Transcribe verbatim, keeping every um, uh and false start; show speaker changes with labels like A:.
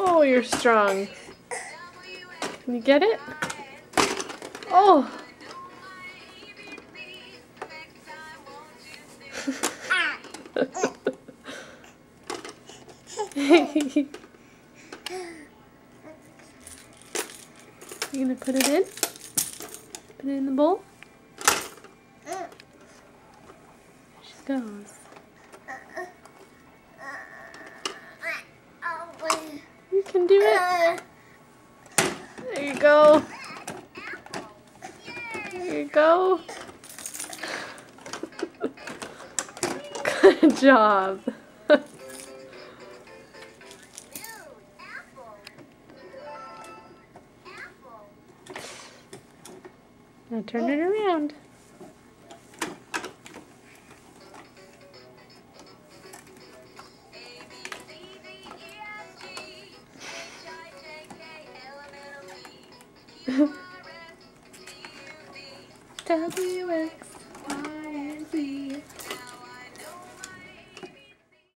A: Oh, you're strong. Can you get it? Oh! You gonna put it in? Put it in the bowl? There she goes. You can do it. There you go. There you go. Good job. Now turn it around. W X